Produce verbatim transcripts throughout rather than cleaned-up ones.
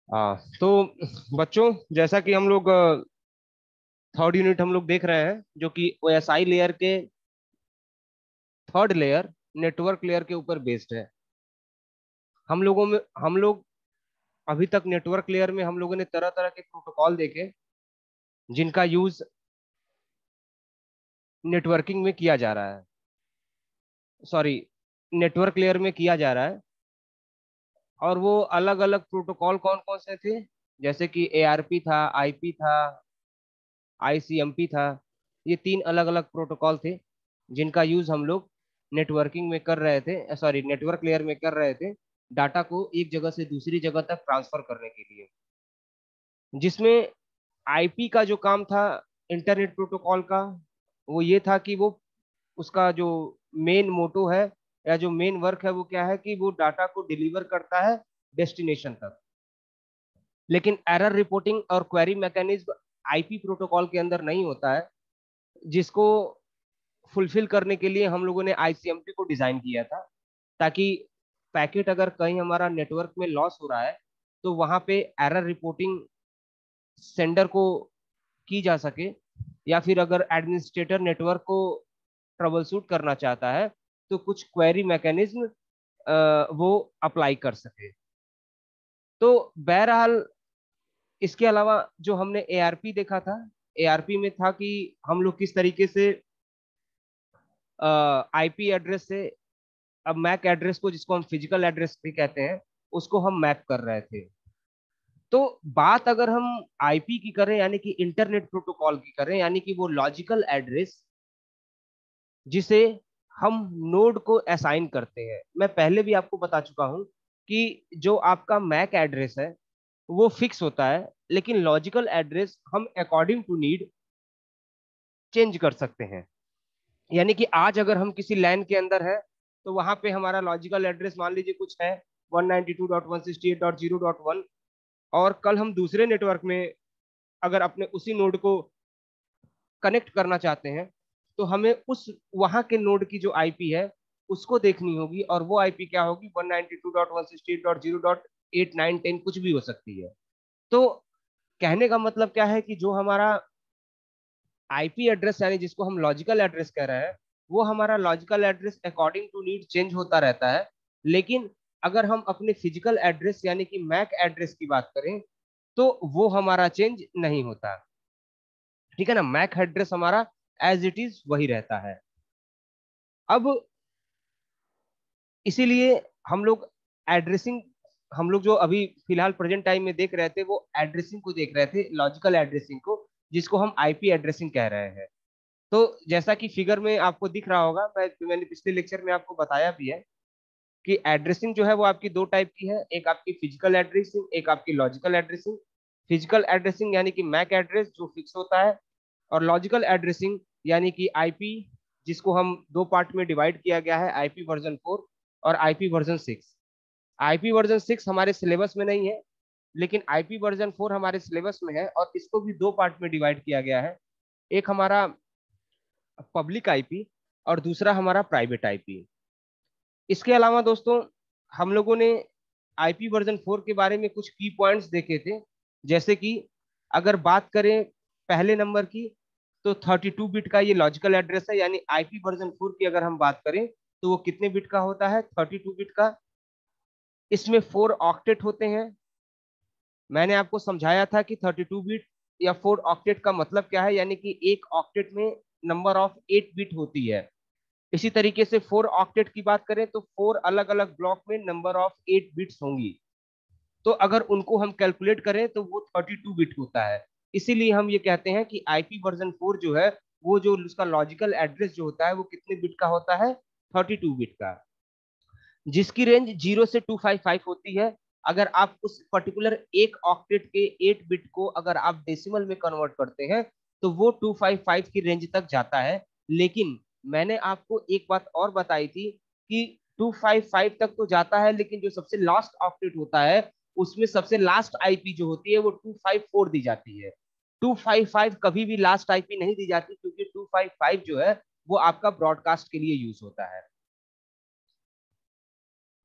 हाँ तो बच्चों, जैसा कि हम लोग थर्ड यूनिट हम लोग देख रहे हैं, जो कि ओएसआई लेयर के थर्ड लेयर नेटवर्क लेयर के ऊपर बेस्ड है। हम लोगों में हम लोग अभी तक नेटवर्क लेयर में हम लोगों ने तरह तरह के प्रोटोकॉल देखे, जिनका यूज नेटवर्किंग में किया जा रहा है, सॉरी, नेटवर्क लेयर में किया जा रहा है। और वो अलग अलग प्रोटोकॉल कौन कौन से थे? जैसे कि एआरपी था, आईपी था, आईसीएमपी था। ये तीन अलग अलग प्रोटोकॉल थे जिनका यूज हम लोग नेटवर्किंग में कर रहे थे, सॉरी नेटवर्क लेयर में कर रहे थे, डाटा को एक जगह से दूसरी जगह तक ट्रांसफर करने के लिए। जिसमें आईपी का जो काम था इंटरनेट प्रोटोकॉल का, वो ये था कि वो उसका जो मेन मोटो है या जो मेन वर्क है वो क्या है कि वो डाटा को डिलीवर करता है डेस्टिनेशन तक। लेकिन एरर रिपोर्टिंग और क्वेरी मैकेनिज्म आईपी प्रोटोकॉल के अंदर नहीं होता है, जिसको फुलफिल करने के लिए हम लोगों ने आईसीएमपी को डिजाइन किया था, ताकि पैकेट अगर कहीं हमारा नेटवर्क में लॉस हो रहा है तो वहां पे एरर रिपोर्टिंग सेंडर को की जा सके, या फिर अगर एडमिनिस्ट्रेटर नेटवर्क को ट्रबल शूट करना चाहता है तो कुछ क्वेरी मैकेनिज्म वो अप्लाई कर सके। तो बहरहाल, इसके अलावा जो हमने एआरपी देखा था, एआरपी में था कि हम लोग किस तरीके से आईपी एड्रेस से अब मैक एड्रेस को, जिसको हम फिजिकल एड्रेस भी कहते हैं, उसको हम मैप कर रहे थे। तो बात अगर हम आईपी की करें, यानी कि इंटरनेट प्रोटोकॉल की करें, यानी कि वो लॉजिकल एड्रेस जिसे हम नोड को असाइन करते हैं, मैं पहले भी आपको बता चुका हूं कि जो आपका मैक एड्रेस है वो फिक्स होता है, लेकिन लॉजिकल एड्रेस हम अकॉर्डिंग टू नीड चेंज कर सकते हैं। यानी कि आज अगर हम किसी लैन के अंदर है तो वहां पे हमारा लॉजिकल एड्रेस मान लीजिए कुछ है one ninety two dot one sixty eight dot zero dot one, और कल हम दूसरे नेटवर्क में अगर अपने उसी नोड को कनेक्ट करना चाहते हैं तो हमें उस वहां के नोड की जो आईपी है उसको देखनी होगी, और वो आईपी क्या होगी, one ninety two dot one sixty eight dot zero dot eight nine ten कुछ भी हो सकती है। तो कहने का मतलब क्या है कि जो हमारा आईपी एड्रेस यानी जिसको हम लॉजिकल एड्रेस कह रहे हैं, वो हमारा logical address according to need change होता रहता है। लेकिन अगर हम अपने फिजिकल एड्रेस यानी कि मैक एड्रेस की बात करें तो वो हमारा चेंज नहीं होता। ठीक है ना, मैक एड्रेस हमारा एज इट इज वही रहता है। अब इसीलिए हम लोग एड्रेसिंग, हम लोग जो अभी फिलहाल प्रेजेंट टाइम में देख रहे थे वो एड्रेसिंग को देख रहे थे, लॉजिकल एड्रेसिंग को, जिसको हम आईपी एड्रेसिंग कह रहे हैं। तो जैसा कि फिगर में आपको दिख रहा होगा, मैं मैंने पिछले लेक्चर में आपको बताया भी है कि एड्रेसिंग जो है वो आपकी दो टाइप की है, एक आपकी फिजिकल एड्रेसिंग, एक आपकी लॉजिकल एड्रेसिंग। फिजिकल एड्रेसिंग यानी कि मैक एड्रेस जो फिक्स होता है, और लॉजिकल एड्रेसिंग यानी कि आईपी, जिसको हम दो पार्ट में डिवाइड किया गया है, आईपी वर्जन फोर और IP version six. IP version six हमारे सिलेबस में नहीं है, लेकिन आईपी वर्जन फोर हमारे सिलेबस में है, और इसको भी दो पार्ट में डिवाइड किया गया है। एक हमारा पब्लिक आईपी और दूसरा हमारा प्राइवेट आईपी। इसके अलावा दोस्तों, हम लोगों ने आईपी वर्जन फोर के बारे में कुछ की पॉइंट्स देखे थे। जैसे कि अगर बात करें पहले नंबर की, तो थर्टी टू बिट का ये लॉजिकल एड्रेस है, यानी आईपी वर्जन फोर की अगर हम बात करें तो वो कितने बिट का होता है, थर्टी टू बिट का। इसमें फोर ऑक्टेट होते हैं। मैंने आपको समझाया था कि थर्टी टू बिट या फोर ऑक्टेट का मतलब क्या है, यानी कि एक ऑक्टेट में नंबर ऑफ एट बिट होती है। इसी तरीके से फोर ऑक्टेट की बात करें तो फोर अलग अलग ब्लॉक में नंबर ऑफ एट बिट्स होंगी। तो अगर उनको हम कैलकुलेट करें तो वो थर्टी टू बिट होता है। इसीलिए हम ये कहते हैं कि आईपी वर्जन फोर जो है, वो जो उसका लॉजिकल एड्रेस जो होता है वो कितने बिट का होता है, थर्टी टू बिट का, जिसकी रेंज जीरो से टू फाइव फाइव होती है। अगर आप उस पर्टिकुलर एक ऑक्टेट के एट बिट को अगर आप डेसिमल में कन्वर्ट करते हैं तो वो टू फाइव फाइव की रेंज तक जाता है। लेकिन मैंने आपको एक बात और बताई थी कि टू फाइव फाइव तक तो जाता है, लेकिन जो सबसे लास्ट ऑक्टेट होता है उसमें सबसे लास्ट आईपी जो होती है वो टू फाइव फोर दी जाती है। टू फाइव फाइव कभी भी लास्ट आईपी नहीं दी जाती, क्योंकि टू फाइव फाइव जो है वो आपका ब्रॉडकास्ट के लिए यूज होता है।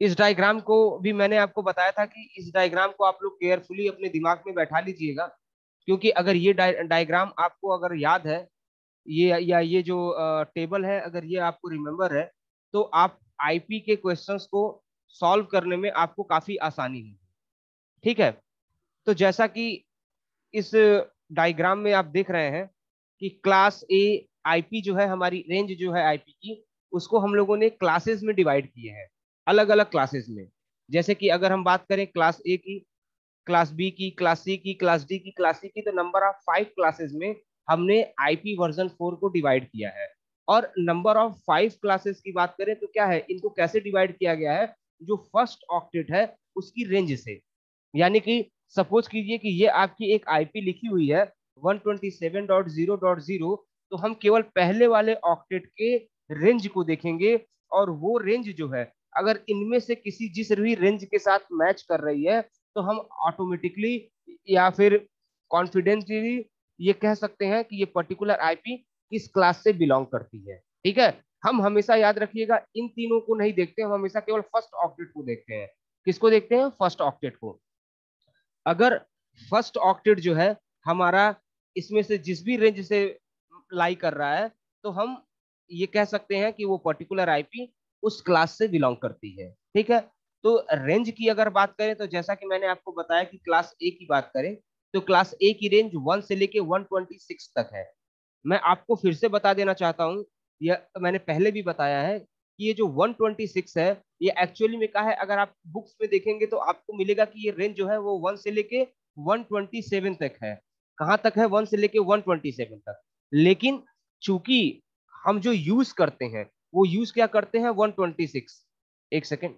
इस डायग्राम को भी मैंने आपको बताया था कि इस डायग्राम को आप लोग केयरफुली अपने दिमाग में बैठा लीजिएगा, क्योंकि अगर ये डायग्राम आपको अगर याद है, ये या ये जो टेबल है अगर ये आपको रिमेम्बर है, तो आप आईपी के क्वेश्चंस को सॉल्व करने में आपको काफी आसानी है। ठीक है, तो जैसा कि इस डायग्राम में आप देख रहे हैं कि क्लास ए आईपी जो है, हमारी रेंज जो है आईपी की, उसको हम लोगों ने क्लासेस में डिवाइड किए हैं, अलग अलग क्लासेस में। जैसे कि अगर हम बात करें क्लास ए की, क्लास बी की, क्लास सी की, क्लास डी की, क्लास सी की, तो नंबर ऑफ फाइव क्लासेस में हमने आईपी वर्जन फोर को डिवाइड किया है। और नंबर ऑफ फाइव क्लासेस की बात करें तो क्या है, इनको कैसे डिवाइड किया गया है, जो फर्स्ट ऑक्टेट है उसकी रेंज से। यानी कि सपोज कीजिए कि ये आपकी एक आईपी लिखी हुई है one twenty seven dot zero dot zero, तो हम केवल पहले वाले ऑक्टेट के रेंज को देखेंगे, और वो रेंज जो है अगर इनमें से किसी जिस भी रेंज के साथ मैच कर रही है, तो हम ऑटोमेटिकली या फिर कॉन्फिडेंटली ये कह सकते हैं कि ये पर्टिकुलर आईपी किस क्लास से बिलोंग करती है। ठीक है, हम हमेशा याद रखिएगा इन तीनों को नहीं देखते, हम हमेशा केवल फर्स्ट ऑक्टेट को देखते हैं। किसको देखते हैं? फर्स्ट ऑक्टेट को। अगर फर्स्ट ऑक्टेट जो है हमारा इसमें से जिस भी रेंज से लाई कर रहा है, तो हम ये कह सकते हैं कि वो पर्टिकुलर आईपी उस क्लास से बिलोंग करती है। ठीक है, तो रेंज की अगर बात करें तो जैसा कि मैंने आपको बताया कि क्लास ए की बात करें तो क्लास ए की रेंज वन से लेके वन ट्वेंटी सिक्स तक है। मैं आपको फिर से बता देना चाहता हूँ, यह मैंने पहले भी बताया है कि ये जो वन ट्वेंटी सिक्स है, ये एक्चुअली में क्या है, अगर आप बुक्स में देखेंगे तो आपको मिलेगा कि ये रेंज जो है वो वन से लेके वन ट्वेंटी सेवन तक है। कहाँ तक है? वन से लेके वन ट्वेंटी सेवन तक। लेकिन चूंकि हम जो यूज करते हैं वो यूज क्या करते हैं? One twenty six. एक सेकेंड,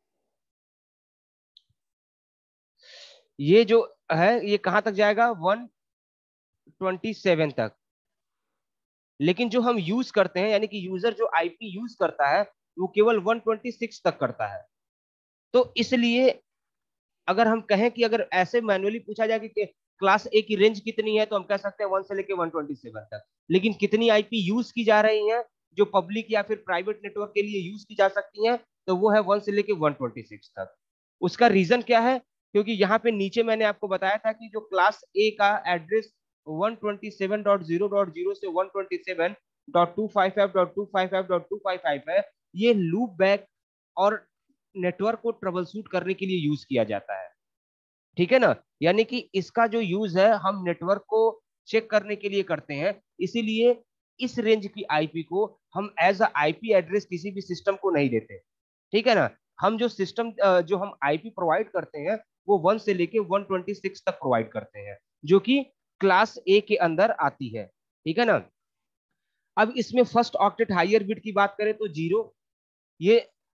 ये जो है ये कहाँ तक जाएगा? वन ट्वेंटी सेवन तक। लेकिन जो हम यूज करते हैं, यानी कि यूजर जो आईपी यूज करता है, वो केवल वन ट्वेंटी सिक्स तक करता है। तो इसलिए अगर हम कहें कि अगर ऐसे मैनुअली पूछा जाए कि क्लास ए की रेंज कितनी है, तो हम कह सकते हैं वन से लेके वन ट्वेंटी सेवन तक। लेकिन कितनी आईपी यूज की जा रही हैं जो पब्लिक या फिर प्राइवेट नेटवर्क के लिए यूज की जा सकती हैं, तो वो है वन से लेके वन ट्वेंटी सिक्स तक। उसका रीजन क्या है? क्योंकि यहाँ पे नीचे मैंने आपको बताया था कि जो क्लास ए का address one twenty seven dot zero dot zero से one twenty seven dot two five five dot two five five dot two five five है, ये लूप बैक और नेटवर्क को ट्रबल शूट करने के लिए यूज किया जाता है। ठीक है ना, यानी कि इसका जो यूज है हम नेटवर्क को चेक करने के लिए करते हैं। इसीलिए इस रेंज की आईपी को हम एज अ आईपी एड्रेस किसी भी सिस्टम को नहीं देते। ठीक है ना, हम जो सिस्टम जो हम आईपी प्रोवाइड करते हैं वो वन से लेके वन ट्वेंटी सिक्स तक प्रोवाइड करते हैं, जो कि क्लास ए के अंदर आती है। ठीक है ना, अब इसमें फर्स्ट ऑक्टेट हायर बिट की बात करें तो जीरो। ये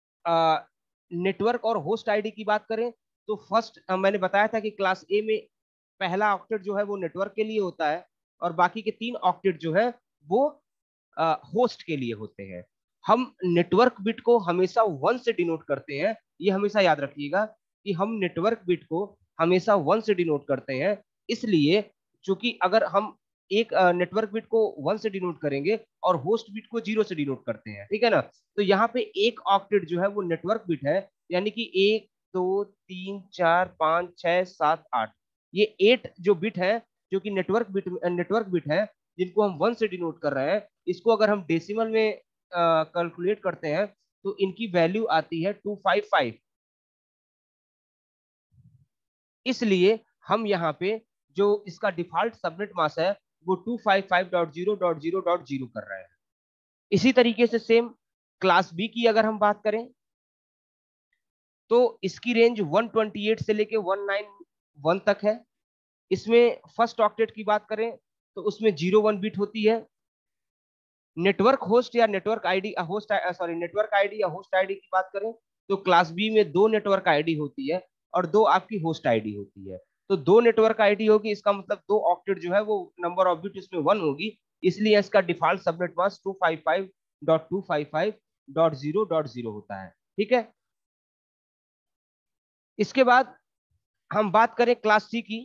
नेटवर्क और होस्ट आईडी की बात करें तो फर्स्ट मैंने बताया था कि क्लास ए में पहला ऑक्टेट जो है वो नेटवर्क के लिए होता है, और बाकी के तीन ऑक्टेट जो है वो होस्ट के लिए होते हैं। हम नेटवर्क बिट को हमेशा वन से डिनोट करते हैं, ये हमेशा याद रखिएगा कि हम नेटवर्क बिट को हमेशा वन से डिनोट करते हैं। इसलिए चूंकि अगर हम एक नेटवर्क बिट को वन से डिनोट करेंगे और होस्ट बिट को जीरो से डिनोट करते हैं, ठीक है ना, तो यहाँ पे एक ऑक्टेट जो है वो नेटवर्क बिट है, यानी कि एक दो तीन चार पाँच छह सात आठ, ये एट जो बिट है जो कि नेटवर्क बिट नेटवर्क बिट है जिनको हम वन से डिनोट कर रहे हैं, इसको अगर हम डेसिमल में कैलकुलेट करते हैं तो इनकी वैल्यू आती है टू फाइव फाइव। इसलिए हम यहाँ पे जो इसका डिफॉल्ट सबनेट मास्क है वो two five five dot zero dot zero dot zero कर रहे हैं। इसी तरीके से सेम क्लास बी की अगर हम बात करें तो इसकी रेंज वन ट्वेंटी एट से लेके वन नाइंटी वन तक है। इसमें फर्स्ट ऑक्टेट की बात करें तो उसमें जीरो वन बिट होती है। नेटवर्क होस्ट या network ID host sorry network ID या होस्ट आईडी की बात करें तो क्लास बी में दो नेटवर्क आईडी होती है और दो आपकी होस्ट आईडी होती है। तो दो नेटवर्क आईडी होगी, इसका मतलब दो ऑक्टेट जो है वो नंबर ऑफ बिट इसमें वन होगी, इसलिए इसका default subnet mask two five five dot two five five dot zero dot zero होता है। ठीक है, इसके बाद हम बात करें क्लास सी की,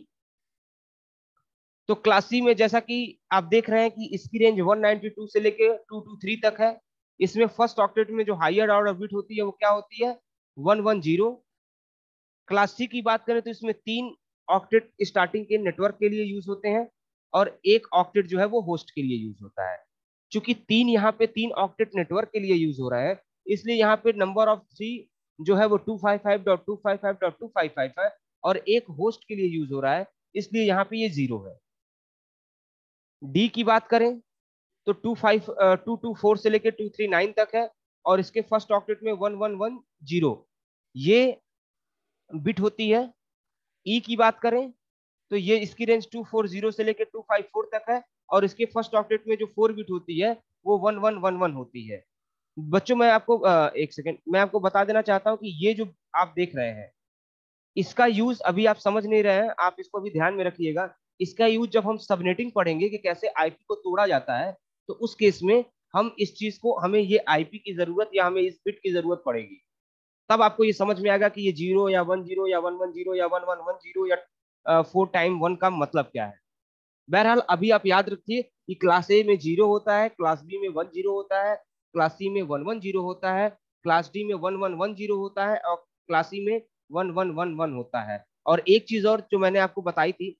तो क्लास सी में जैसा कि आप देख रहे हैं कि इसकी रेंज वन नाइंटी टू से लेके टू टू थ्री तक है। इसमें फर्स्ट ऑक्टेट में जो हायर ऑर्डर बिट होती है वो क्या होती है? One one zero. Class C की बात करें तो इसमें तीन ऑक्टेट स्टार्टिंग के नेटवर्क के लिए यूज होते हैं और एक ऑक्टेट जो है वो होस्ट के लिए यूज होता है। चूंकि तीन यहाँ पे तीन ऑक्टेट नेटवर्क के लिए यूज हो रहा है, इसलिए यहाँ पे नंबर ऑफ थ्री जो है वो two five five dot two five five dot two five five है और एक होस्ट के लिए यूज हो रहा है, इसलिए यहाँ पे ये जीरो है। डी की बात करें तो two five two two four से लेकर टू थ्री नाइन तक है और इसके फर्स्ट ऑक्टेट में वन वन वन जीरो ये बिट होती है। ई की बात करें तो ये इसकी रेंज टू फोर जीरो से लेकर टू फाइव फोर तक है और इसके फर्स्ट ऑक्टेट में जो फोर बिट होती है वो वन वन वन वन होती है। बच्चों मैं आपको अ, एक सेकेंड मैं आपको बता देना चाहता हूँ कि ये जो आप देख रहे हैं इसका यूज अभी आप समझ नहीं रहे हैं, आप इसको भी ध्यान में रखिएगा। इसका यूज जब हम सबनेटिंग पढ़ेंगे कि कैसे आईपी को तोड़ा जाता है, तो उस केस में हम इस चीज को हमें ये आईपी की जरूरत या हमें इस बिट की जरूरत पड़ेगी, तब आपको ये समझ में आएगा कि ये जीरो या वन जीरो या वन वन जीरो या वन वन वन जीरो या फोर टाइम वन का मतलब क्या है। बहरहाल अभी आप याद रखिए कि क्लास ए में जीरो होता है, क्लास बी में वन जीरो होता है, क्लास सी में वन वन जीरो होता है, क्लास डी में वन वन वन जीरो होता है और क्लास सी में वन वन वन वन होता है। और एक चीज और जो मैंने आपको बताई थी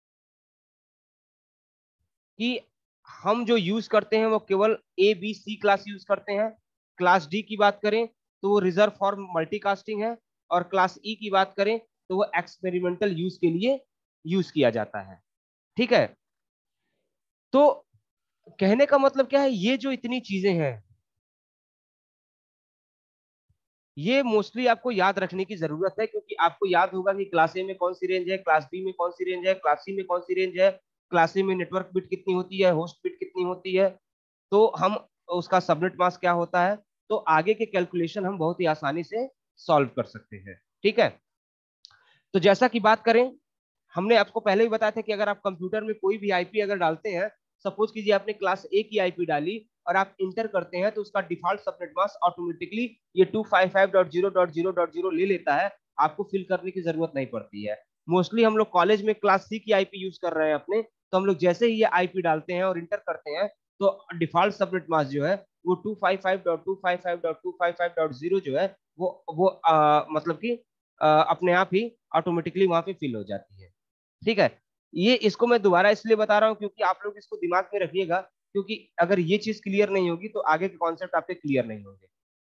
कि हम जो यूज करते हैं वो केवल A B C class use करते हैं। क्लास डी की बात करें तो वो रिजर्व फॉर मल्टीकास्टिंग है और क्लास ई की बात करें तो वो एक्सपेरिमेंटल यूज के लिए यूज किया जाता है। ठीक है, तो कहने का मतलब क्या है, ये जो इतनी चीजें हैं ये मोस्टली आपको याद रखने की जरूरत है, क्योंकि आपको याद होगा कि क्लास ए में कौन सी रेंज है, क्लास बी में कौन सी रेंज है, क्लास सी में कौन सी रेंज है, क्लास सी में नेटवर्क बिट कितनी होती है, होस्ट बिट कितनी होती है, तो हम उसका सबनेट मास्क क्या होता है, तो आगे के कैलकुलेशन हम बहुत ही आसानी से सॉल्व कर सकते हैं। ठीक है, तो जैसा कि बात करें, हमने आपको पहले ही बताया था कि अगर आप कंप्यूटर में कोई भी आईपी अगर डालते हैं, सपोज कीजिए आपने क्लास ए की आईपी डाली और आप इंटर करते हैं, तो उसका डिफॉल्ट सबनेट मास्क ऑटोमेटिकली ये two five five dot zero dot zero dot zero ले लेता है, आपको फिल करने की जरूरत नहीं पड़ती है। मोस्टली हम लोग कॉलेज में क्लास सी की आईपी यूज कर रहे हैं अपने, तो हम लोग जैसे ही ये आईपी डालते हैं और इंटर करते हैं, तो डिफॉल्ट सबनेट मास्क जो है वो two five five dot two five five dot two five five dot zero जो है वो वो आ, मतलब कि आ, अपने आप ही ऑटोमेटिकली वहां पे फिल हो जाती है। ठीक है, ये इसको मैं दोबारा इसलिए बता रहा हूँ क्योंकि आप लोग इसको दिमाग में रखिएगा, क्योंकि अगर ये चीज क्लियर नहीं होगी तो आगे के कॉन्सेप्ट आपके क्लियर नहीं होंगे।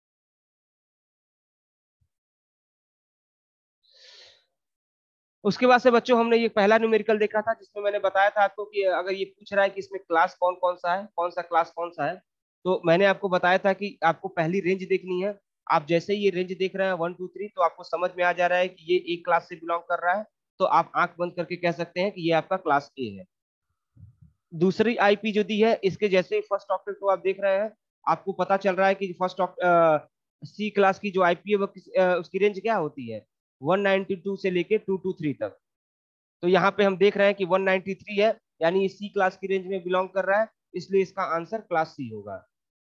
उसके बाद से बच्चों हमने ये पहला न्यूमेरिकल देखा था जिसमें मैंने बताया था आपको कि अगर ये पूछ रहा है कि इसमें क्लास कौन कौन सा है, कौन सा क्लास कौन सा है, तो मैंने आपको बताया था कि आपको पहली रेंज देखनी है। आप जैसे ही ये रेंज देख रहे हैं वन टू थ्री, तो आपको समझ में आ जा रहा है कि ये एक क्लास से बिलोंग कर रहा है, तो आप आंख बंद करके कह सकते हैं कि ये आपका क्लास ए है। दूसरी आईपी जो दी है इसके जैसे ही फर्स्ट ऑक्टेट को आप देख रहे हैं, आपको पता चल रहा है कि फर्स्ट सी क्लास की जो आईपी है वो किस, अ, उसकी रेंज क्या होती है, वन नाइनटी टू से लेके टू टू थ्री तक। तो यहाँ पे हम देख रहे हैं कि वन नाइनटी थ्री है, यानी ये सी क्लास की रेंज में बिलोंग कर रहा है, इसलिए इसका आंसर क्लास सी होगा।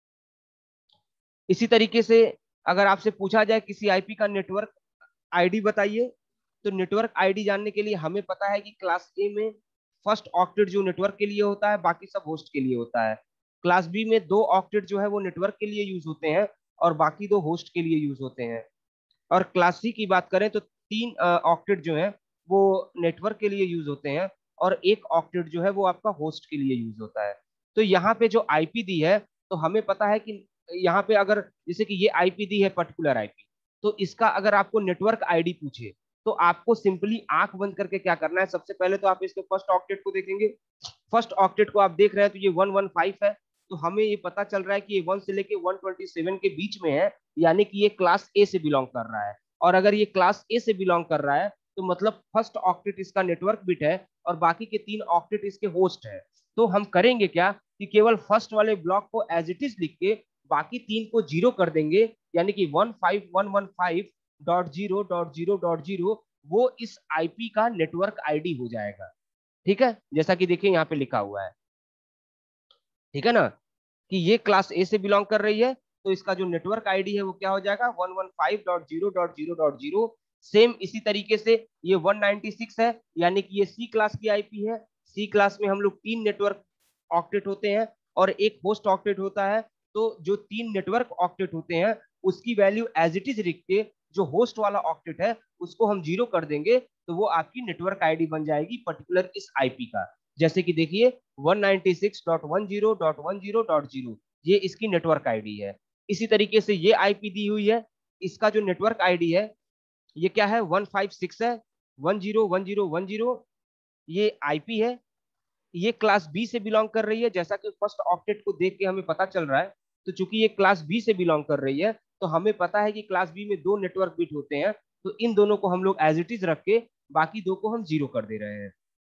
इसी तरीके से अगर आपसे पूछा जाए किसी आईपी का नेटवर्क आईडी बताइए, तो नेटवर्क आईडी जानने के लिए हमें पता है कि क्लास ए में फर्स्ट ऑक्टेट जो नेटवर्क के लिए होता है, बाकी सब होस्ट के लिए होता है। क्लास बी में दो ऑक्टेट जो है वो नेटवर्क के लिए यूज होते हैं और बाकी दो होस्ट के लिए यूज होते हैं। और क्लास सी की बात करें तो तीन ऑक्टेट जो है वो नेटवर्क के लिए यूज होते हैं और एक ऑक्टेट जो है वो आपका होस्ट के लिए यूज होता है। तो यहाँ पे जो आईपी दी है, तो हमें पता है कि यहाँ पे अगर जैसे कि ये आईपी दी है पर्टिकुलर आईपी, तो इसका अगर आपको नेटवर्क आईडी पूछे तो आपको सिंपली आंख बंद करके क्या करना है, सबसे पहले तो आप इसके फर्स्ट ऑक्टेट को देखेंगे। फर्स्ट ऑक्टेट को आप देख रहे हैं तो ये वन वन फाइव है, तो हमें ये पता चल रहा है कि ये वन से लेके वन ट्वेंटी सेवन के बीच में है, यानी कि ये क्लास ए से बिलोंग कर रहा है। और अगर ये क्लास ए से बिलोंग कर रहा है तो मतलब फर्स्ट ऑक्टेट इसका नेटवर्क बिट है और बाकी के तीन ऑक्टेट इसके होस्ट है। तो हम करेंगे क्या कि केवल फर्स्ट वाले ब्लॉक को एज इट इज लिख के बाकी तीन को जीरो कर देंगे, यानी कि one five one one five dot zero dot zero dot zero वो इस आईपी का नेटवर्क आईडी हो जाएगा। ठीक है, जैसा कि देखिए यहाँ पे लिखा हुआ है, ठीक है ना, कि ये क्लास ए से बिलोंग कर रही है, तो इसका जो नेटवर्क आईडी है वो क्या हो जाएगा, one one five dot zero dot zero dot zero. Same इसी तरीके से ये वन नाइनटी सिक्स है, यानी कि ये सी क्लास की आईपी है। सी क्लास में हम लोग तीन नेटवर्क ऑक्टेट होते हैं और एक होस्ट ऑक्टेट होता है, तो जो तीन नेटवर्क ऑक्टेट होते हैं उसकी वैल्यू एज इट इज लिख के जो होस्ट वाला ऑक्टेट है उसको हम जीरो कर देंगे तो वो आपकी नेटवर्क आईडी बन जाएगी पर्टिकुलर इस आईपी का। जैसे कि देखिए one ninety six dot one zero dot one zero dot zero ये इसकी नेटवर्क आईडी है। इसी तरीके से ये आईपी दी हुई है, इसका जो नेटवर्क आईडी है ये क्या है वन फाइव सिक्स है, one zero one zero one zero ये आईपी है। ये क्लास बी से बिलोंग कर रही है, जैसा कि फर्स्ट ऑक्टेट को देख के हमें पता चल रहा है। तो चूंकि ये क्लास बी से बिलोंग कर रही है तो हमें पता है कि क्लास बी में दो नेटवर्क बिट होते हैं, तो इन दोनों को हम लोग एज इट इज रख के बाकी दो को हम जीरो कर दे रहे हैं।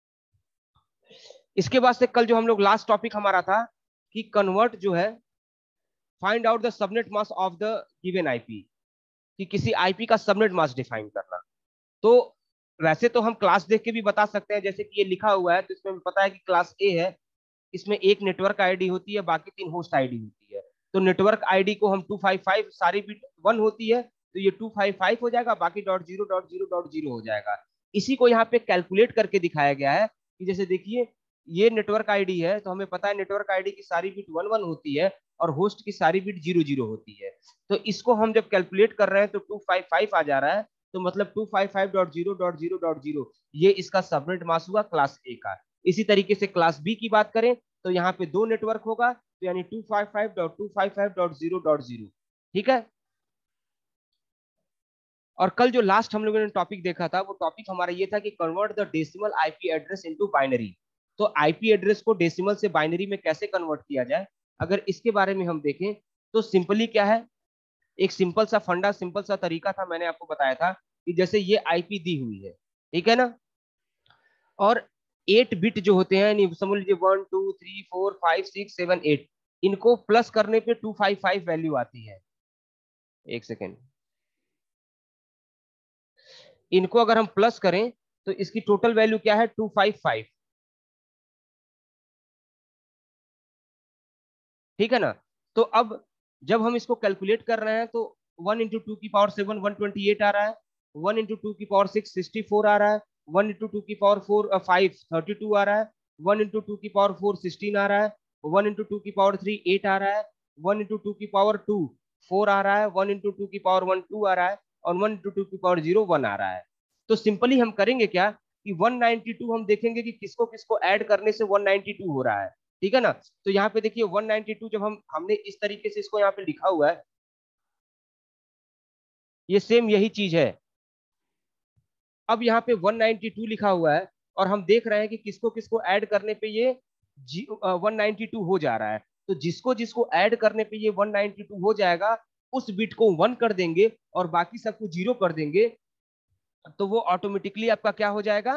इसके बाद से कल जो हम लोग लास्ट टॉपिक हमारा था कि कन्वर्ट जो है find out the subnet mask of the given IP, कि किसी आईपी का सबनेट मास्क डिफाइन करना। तो वैसे तो हम क्लास देख के भी बता सकते हैं, जैसे कि ये लिखा हुआ है तो इसमें हमें पता है कि क्लास ए है, इसमें एक नेटवर्क आईडी होती है, बाकी तीन होस्ट आईडी होती है। तो नेटवर्क आईडी को हम टू फाइव फाइव सारी बिट वन होती है तो ये टू फाइव फाइव हो जाएगा, बाकी dot zero dot zero dot zero हो जाएगा। इसी को यहाँ पे कैलकुलेट करके दिखाया गया है कि जैसे देखिए ये नेटवर्क आईडी है तो हमें पता है नेटवर्क आईडी की सारी बिट वन वन होती है और होस्ट की सारी बिट जीरो जीरो होती है। तो इसको हम जब कैलकुलेट कर रहे हैं तो टू फाइव फाइव आ जा रहा है, तो मतलब two five five dot zero dot zero dot zero ये इसका सबनेट मास्क हुआ क्लास ए का। इसी तरीके से क्लास बी की बात करें तो यहाँ पे दो नेटवर्क होगा तो यानी two five five dot two five five dot zero dot zero. ठीक है। और कल जो लास्ट हम लोगों ने टॉपिक देखा था वो टॉपिक हमारा ये था कि convert the decimal IP address into binary. तो आईपी एड्रेस को डेसिमल से बाइनरी में कैसे कन्वर्ट किया जाए, अगर इसके बारे में हम देखें तो सिंपली क्या है, एक सिंपल सा फंडा सिंपल सा तरीका था, मैंने आपको बताया था कि जैसे ये आईपी दी हुई है, ठीक है ना, और एट बिट जो होते हैं समझ लीजिए one two three four five six seven eight, इनको प्लस करने पे टू फाइव फाइव वैल्यू आती है। एक सेकेंड, इनको अगर हम प्लस करें तो इसकी टोटल वैल्यू क्या है टू फाइव फाइव। ठीक है ना। तो अब जब हम इसको कैलकुलेट कर रहे हैं तो वन इंटू टू की power seven one twenty eight आ रहा है, वन इंटू टू की पावर सिक्स सिक्सटी फोर आ रहा है, वन इंटू टू की power four five thirty two आ रहा है, वन इंटू टू की पावर फोर सिक्सटीन आ रहा है, वन इंटू टू की पावर थ्री एट आ रहा है, वन इंटू टू की पावर टू फोर आ रहा है, वन इंटू टू की पावर वन टू आ रहा है और वन इंटू टू की पावर जीरो वन आ रहा है। तो सिंपली हम करेंगे क्या कि वन नाइनटी टू हम देखेंगे कि किसको किसको ऐड करने से वन नाइनटी टू हो रहा है। ठीक है ना। तो यहाँ पे देखिए वन नाइनटी टू जब हम हमने इस तरीके से इसको यहाँ पे लिखा हुआ है, ये सेम यही चीज है। अब यहाँ पे वन नाइनटी टू लिखा हुआ है और हम देख रहे हैं कि किसको किसको ऐड करने पे ये वन नाइनटी टू हो जा रहा है। तो जिसको जिसको ऐड करने पे ये वन नाइनटी टू हो जाएगा उस बिट को वन कर देंगे और बाकी सबको जीरो कर देंगे, तो वो ऑटोमेटिकली आपका क्या हो जाएगा,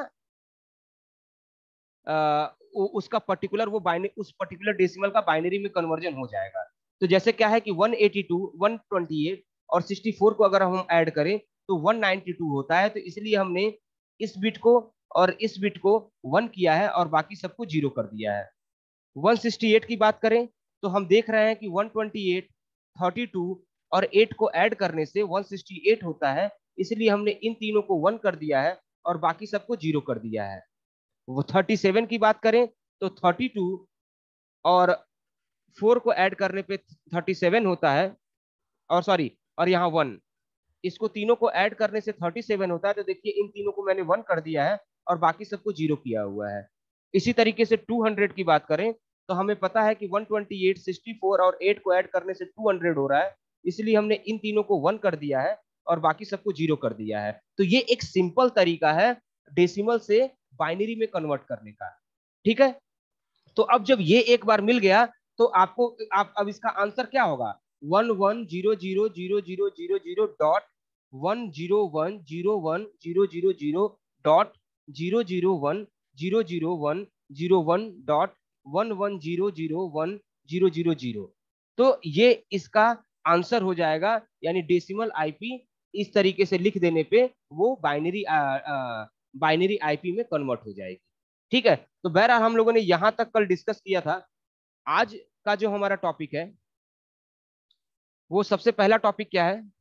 आ, उसका पर्टिकुलर वो बाइनरी उस पर्टिकुलर डेसिमल का बाइनरी में कन्वर्जन हो जाएगा। तो जैसे क्या है कि one eighty two one twenty eight और सिक्सटी फोर को अगर हम ऐड करें तो वन नाइनटी टू होता है। तो इसलिए हमने इस बिट को और इस बिट को वन किया है और बाकी सबको जीरो कर दिया है। वन सिक्सटी एट की बात करें तो हम देख रहे हैं कि one twenty eight thirty two और एट को ऐड करने से वन सिक्सटी एट होता है, इसलिए हमने इन तीनों को वन कर दिया है और बाकी सबको जीरो कर दिया है। वो थर्टी सेवन की बात करें तो थर्टी टू और फोर को ऐड करने पे थर्टी सेवन होता है, और सॉरी और यहाँ वन, इसको तीनों को ऐड करने से थर्टी सेवन होता है। तो देखिए इन तीनों को मैंने वन कर दिया है और बाकी सबको जीरो किया हुआ है। इसी तरीके से टू हंड्रेड की बात करें तो हमें पता है कि one twenty eight sixty four और एट को ऐड करने से टू हंड्रेड हो रहा है, इसलिए हमने इन तीनों को वन कर दिया है और बाकी सबको जीरो कर दिया है। तो ये एक सिंपल तरीका है डेसिमल से बाइनरी में कन्वर्ट करने का। ठीक है। तो अब जब ये एक बार मिल गया तो आपको आप अब इसका आंसर क्या होगा, one one zero zero zero zero zero zero dot one zero one zero one zero zero zero dot zero zero one zero zero one zero one dot one one zero zero one zero zero zero. तो ये इसका answer हो जाएगा, यानी decimal IP इस तरीके से लिख देने पे वो बाइनरी बाइनरी आईपी में कन्वर्ट हो जाएगी। ठीक है। तो बहरहाल हम लोगों ने यहां तक कल डिस्कस किया था। आज का जो हमारा टॉपिक है वो सबसे पहला टॉपिक क्या है,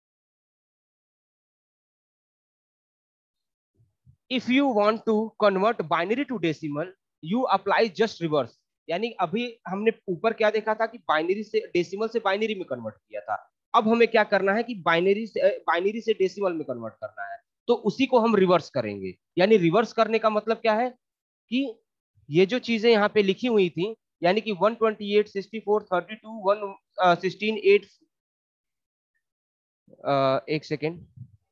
if you want to convert binary to decimal you apply just reverse. यानी अभी हमने ऊपर क्या देखा था कि बाइनरी से डेसिमल से बाइनरी में कन्वर्ट किया था, अब हमें क्या करना है कि बाइनरी से बाइनरी से डेसिमल में कन्वर्ट करना है, तो उसी को हम रिवर्स करेंगे। यानी रिवर्स करने का मतलब क्या है कि ये जो चीजें यहाँ पे लिखी हुई थी, यानी कि one twenty eight, sixty four, thirty two, one sixteen, eight, एक सेकेंड,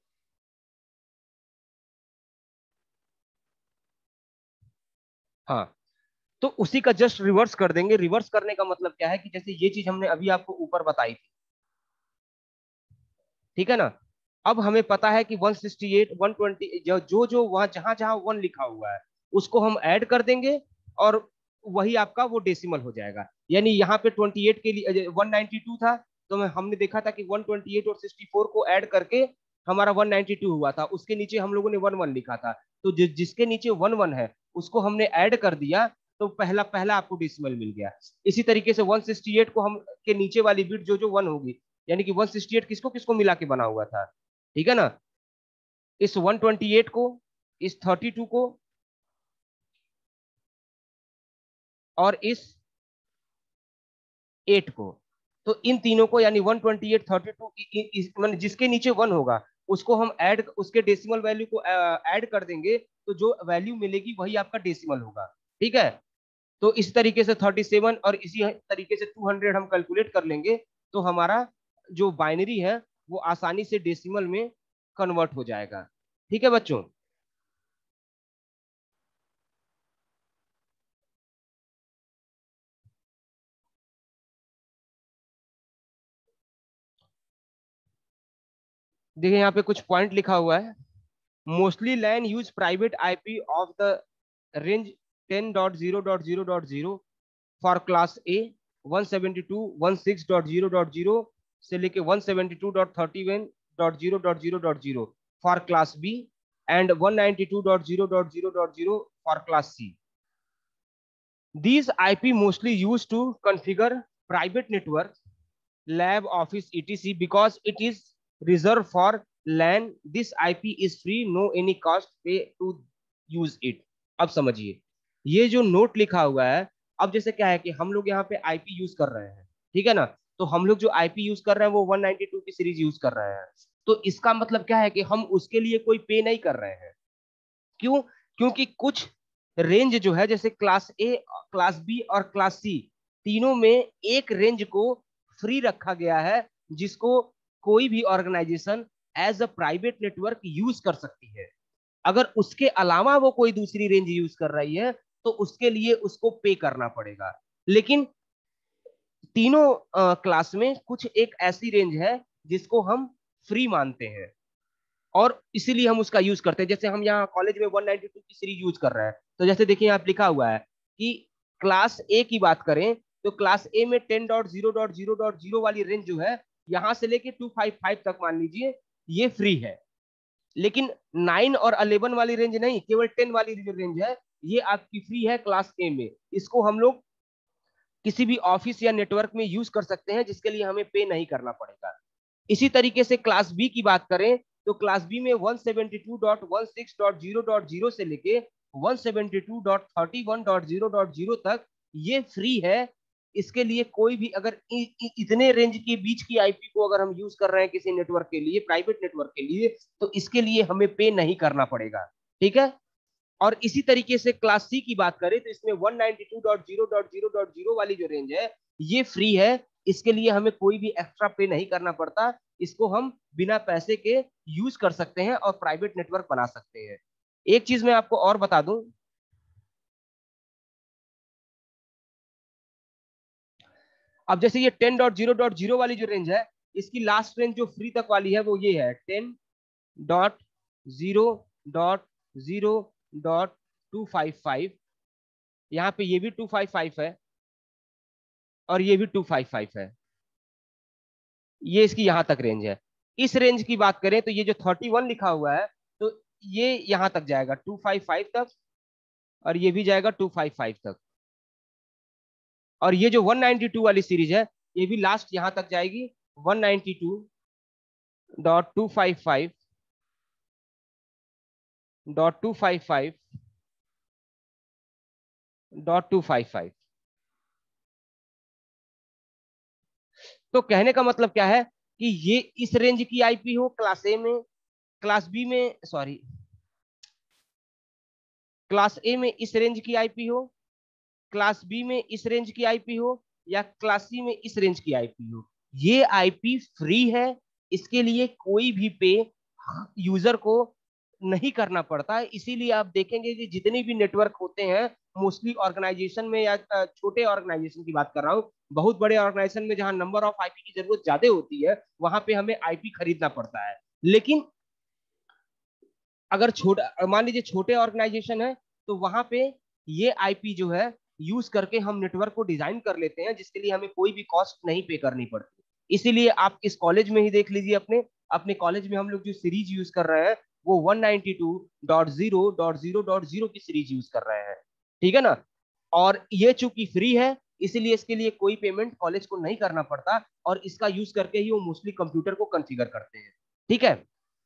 हाँ, तो उसी का जस्ट रिवर्स कर देंगे। रिवर्स करने का मतलब क्या है कि जैसे ये चीज हमने अभी आपको ऊपर बताई थी, ठीक है ना। अब हमें पता है कि one sixty eight, one twenty, जो जो जो वहां जहां जहां वन लिखा हुआ है उसको हम ऐड कर देंगे, और वही आपका वो डेसिमल हो जाएगा। यानी यहाँ पे ट्वेंटी एट के लिए वन नाइनटी टू था, तो मैं हमने देखा था कि वन ट्वेंटी एट और सिक्सटी फोर को ऐड करके हमारा वन नाइनटी टू हुआ था, उसके नीचे हम लोगों ने वन वन लिखा था। तो जि, जिसके नीचे वन वन है उसको हमने ऐड कर दिया, तो पहला पहला आपको डेसिमल मिल गया। इसी तरीके से वन सिक्सटी एट को हम के नीचे वाली बिट जो जो वन होगी, यानी कि वन सिक्सटी एट किसको किसको मिला के बना हुआ था, ठीक है ना। इस वन ट्वेंटी एट को, इस थर्टी टू को, और इस एट को। तो इन तीनों को, यानी one twenty eight, thirty two, मतलब जिसके नीचे वन होगा उसको हम ऐड, उसके डेसिमल वैल्यू को ऐड कर देंगे, तो जो वैल्यू मिलेगी वही आपका डेसिमल होगा, ठीक है। तो इस तरीके से थर्टी सेवन और इसी तरीके से टू हंड्रेड हम कैलकुलेट कर लेंगे, तो हमारा जो बाइनरी है वो आसानी से डेसिमल में कन्वर्ट हो जाएगा, ठीक है बच्चों। देखिए यहाँ पे कुछ पॉइंट लिखा हुआ है। Mostly LAN use private IP of the range ten dot zero dot zero dot zero for class A, one seventy two dot one six dot zero dot zero से लेके one seventy two dot thirty one dot zero dot zero dot zero for class B, and one ninety two dot zero dot zero dot zero for class C. These I P mostly used to configure private network, lab, office, et cetera because it is reserved for LAN. This I P is free, no any cost pay to use it. अब समझिए ये जो note लिखा हुआ है, अब जैसे क्या है कि हम लोग यहाँ पे आईपी यूज कर रहे हैं, ठीक है ना। तो हम लोग जो आईपी यूज कर रहे हैं वो वन नाइनटी टू की सीरीज यूज कर रहे हैं। तो इसका मतलब क्या है कि हम उसके लिए कोई पे नहीं कर रहे हैं। क्यों? क्योंकि कुछ रेंज जो है, जैसे क्लास ए, क्लास बी और क्लास सी, तीनों में एक रेंज को फ्री रखा गया है, जिसको कोई भी organization as a private network use कर सकती है। अगर उसके अलावा वो कोई दूसरी रेंज यूज कर रही है तो उसके लिए उसको पे करना पड़ेगा। लेकिन तीनों क्लास में कुछ एक ऐसी रेंज है जिसको हम फ्री मानते हैं, और इसीलिए हम उसका यूज करते हैं। जैसे हम यहाँ कॉलेज में वन नाइनटी टू की सीरीज यूज कर रहे हैं, तो जैसे देखिए यहाँ लिखा हुआ है कि क्लास ए की बात करें तो क्लास ए में ten dot zero dot zero dot zero वाली रेंज जो है, यहाँ से लेके टू फाइव फाइव तक मान लीजिए ये फ्री है। लेकिन नाइन और अलेवन वाली रेंज नहीं, केवल टेन वाली जो रेंज है ये आपकी फ्री है क्लास ए में। इसको हम लोग किसी भी ऑफिस या नेटवर्क में यूज कर सकते हैं, जिसके लिए हमें पे नहीं करना पड़ेगा। इसी तरीके से क्लास बी की बात करें तो क्लास बी में one seventy two dot one six dot zero dot zero से लेके one seventy two dot thirty one dot zero dot zero तक ये फ्री है। इसके लिए कोई भी अगर इ, इ, इतने रेंज के बीच की आईपी को अगर हम यूज कर रहे हैं किसी नेटवर्क के लिए, प्राइवेट नेटवर्क के लिए, तो इसके लिए हमें पे नहीं करना पड़ेगा, ठीक है। और इसी तरीके से क्लास सी की बात करें तो इसमें one ninety two dot zero dot zero dot zero वाली जो रेंज है ये फ्री है। इसके लिए हमें कोई भी एक्स्ट्रा पे नहीं करना पड़ता। इसको हम बिना पैसे के यूज कर सकते हैं और प्राइवेट नेटवर्क बना सकते हैं। एक चीज मैं आपको और बता दूं, अब जैसे ये ten dot zero dot zero वाली जो रेंज है, इसकी लास्ट रेंज जो फ्री तक वाली है वो ये है ten dot zero dot zero dot two five five. यहाँ पे ये भी टू फाइव फाइव है और ये भी टू फाइव फाइव है। ये इसकी यहां तक रेंज है। इस रेंज की बात करें तो ये जो थर्टी वन लिखा हुआ है, तो ये यहां तक जाएगा टू फाइव फाइव तक, और ये भी जाएगा टू फाइव फाइव तक। और ये जो वन नाइनटी टू वाली सीरीज है ये भी लास्ट यहां तक जाएगी one ninety two dot two five five dot two five five dot two five five. तो कहने का मतलब क्या है कि ये इस रेंज की आईपी हो क्लास ए में, क्लास बी में, सॉरी क्लास ए में इस रेंज की आईपी हो, क्लास बी में इस रेंज की आईपी हो, या क्लास सी में इस रेंज की आईपी हो। ये आईपी फ्री है, इसके लिए कोई भी पे यूजर को नहीं करना पड़ता है। इसीलिए आप देखेंगे कि जितने भी नेटवर्क होते हैं मोस्टली ऑर्गेनाइजेशन में, या छोटे ऑर्गेनाइजेशन की बात कर रहा हूँ, बहुत बड़े ऑर्गेनाइजेशन में जहां नंबर ऑफ आईपी की जरूरत ज्यादा होती है वहां पे हमें आईपी खरीदना पड़ता है। लेकिन अगर छोटा, मान लीजिए छोटे ऑर्गेनाइजेशन है, तो वहां पे ये आईपी जो है यूज करके हम नेटवर्क को डिजाइन कर लेते हैं, जिसके लिए हमें कोई भी कॉस्ट नहीं पे करनी पड़ती। इसीलिए आप इस कॉलेज में ही देख लीजिए, अपने अपने कॉलेज में हम लोग जो सीरीज यूज कर रहे हैं वो one ninety two dot zero dot zero dot zero की सीरीज यूज कर रहे हैं, ठीक है ना। और ये चूंकि फ्री है इसीलिए इसके लिए कोई पेमेंट कॉलेज को नहीं करना पड़ता, और इसका यूज करके ही वो मोस्टली कंप्यूटर को कॉन्फ़िगर करते हैं, ठीक है।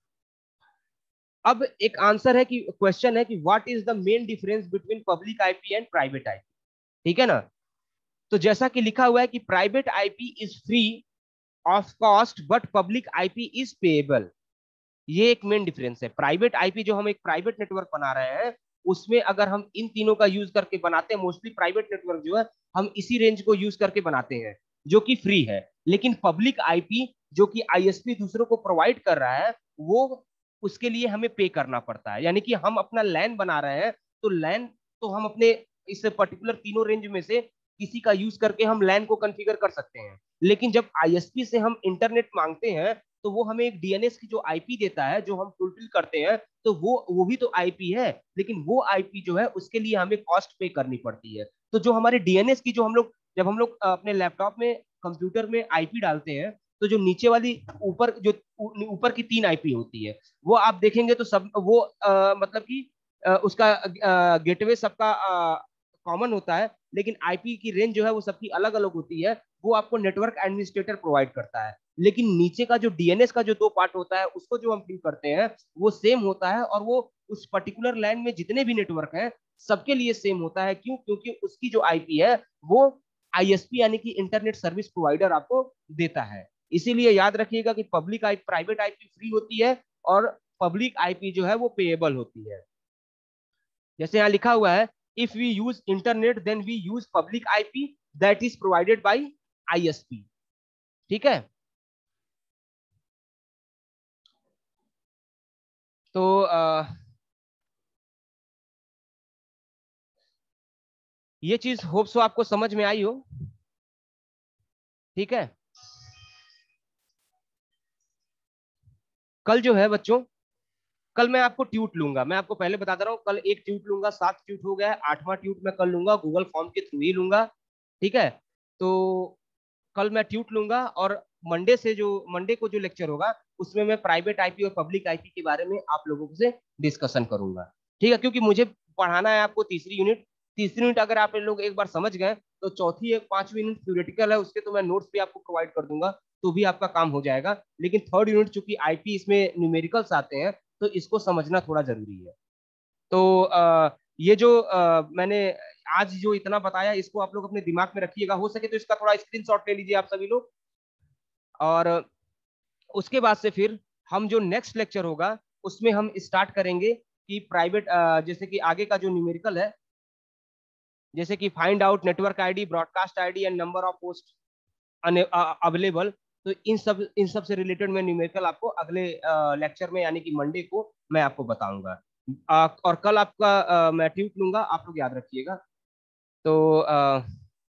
अब एक आंसर है कि क्वेश्चन है कि what is the main difference between public IP and private IP, ठीक है ना। तो जैसा कि लिखा हुआ है कि private IP is free of cost but public IP is payable. ये एक मेन डिफरेंस है। प्राइवेट आईपी जो हम एक प्राइवेट नेटवर्क बना रहे हैं उसमें अगर हम इन तीनों का यूज करके बनाते हैं, मोस्टली प्राइवेट नेटवर्क जो है हम इसी रेंज को यूज करके बनाते हैं जो कि फ्री है। लेकिन पब्लिक आईपी जो कि आईएसपी दूसरों को प्रोवाइड कर रहा है वो, उसके लिए हमें पे करना पड़ता है। यानी कि हम अपना लैन बना रहे हैं तो लैन तो हम अपने इस पर्टिकुलर तीनों रेंज में से किसी का यूज करके हम लैन को कॉन्फ़िगर कर सकते हैं। लेकिन जब आईएसपी से हम इंटरनेट मांगते हैं तो वो हमें एक डीएनएस की जो आईपी देता है जो हम फुलफिल करते हैं, तो वो वो भी तो आईपी है, लेकिन वो आईपी जो है उसके लिए हमें कॉस्ट पे करनी पड़ती है। तो जो हमारे डीएनएस की जो हम लोग, जब हम लोग अपने लैपटॉप में कंप्यूटर में आईपी डालते हैं तो जो नीचे वाली ऊपर जो ऊपर की तीन आईपी होती है वो आप देखेंगे तो सब वो आ, मतलब कि आ, उसका गेटवे सबका कॉमन होता है, लेकिन आईपी की रेंज जो है वो सबकी अलग अलग होती है। वो आपको नेटवर्क एडमिनिस्ट्रेटर प्रोवाइड करता है। लेकिन नीचे का जो डीएनएस का जो दो पार्ट होता है उसको जो हम फिल करते हैं वो सेम होता है, और वो उस पर्टिकुलर लाइन में जितने भी नेटवर्क हैं सबके लिए सेम होता है। क्यों? क्योंकि उसकी जो आईपी है वो आईएसपी यानी कि इंटरनेट सर्विस प्रोवाइडर आपको देता है। इसीलिए याद रखिएगा कि पब्लिक आई प्राइवेट आईपी फ्री होती है और पब्लिक आईपी जो है वो पेएबल होती है। जैसे यहाँ लिखा हुआ है, if we use internet then we use public IP that is provided by ISP, ठीक है। तो आ, ये चीज होप सो आपको समझ में आई हो, ठीक है। कल जो है बच्चों, कल मैं आपको ट्यूट लूंगा। मैं आपको पहले बता दे रहा हूँ, कल एक ट्यूट लूंगा, सात ट्यूट हो गया है, आठवां ट्यूट मैं कल लूंगा, गूगल फॉर्म के थ्रू ही लूंगा, ठीक है। तो कल मैं ट्यूट लूंगा, और मंडे से जो मंडे को जो लेक्चर होगा उसमें मैं प्राइवेट आईपी और पब्लिक आईपी के बारे में आप लोगों से डिस्कशन करूंगा, ठीक है। क्योंकि मुझे पढ़ाना है आपको तीसरी यूनिट। तीसरी यूनिट अगर आप लोग एक बार समझ गए तो चौथी एक पांचवी यूनिट थ्योरेटिकल है, उसके तो मैं नोट्स भी आपको प्रोवाइड कर दूंगा, तो भी आपका काम हो जाएगा। लेकिन थर्ड यूनिट चूंकि आईपी इसमें न्यूमेरिकल्स आते हैं तो इसको समझना थोड़ा जरूरी है। तो आ, ये जो आ, मैंने आज जो इतना बताया इसको आप लोग अपने दिमाग में रखिएगा। हो सके तो इसका थोड़ा स्क्रीनशॉट ले लीजिए आप सभी लोग। और उसके बाद से फिर हम जो नेक्स्ट लेक्चर होगा उसमें हम स्टार्ट करेंगे कि प्राइवेट, जैसे कि आगे का जो न्यूमेरिकल है, जैसे कि find out network ID, broadcast ID and number of host available. तो इन सब इन सब से रिलेटेड मैं न्यूमेरिकल आपको अगले लेक्चर में यानी कि मंडे को मैं आपको बताऊंगा। और कल आपका आ, मैं ट्यूट लूंगा, आप लोग याद रखिएगा। तो आ,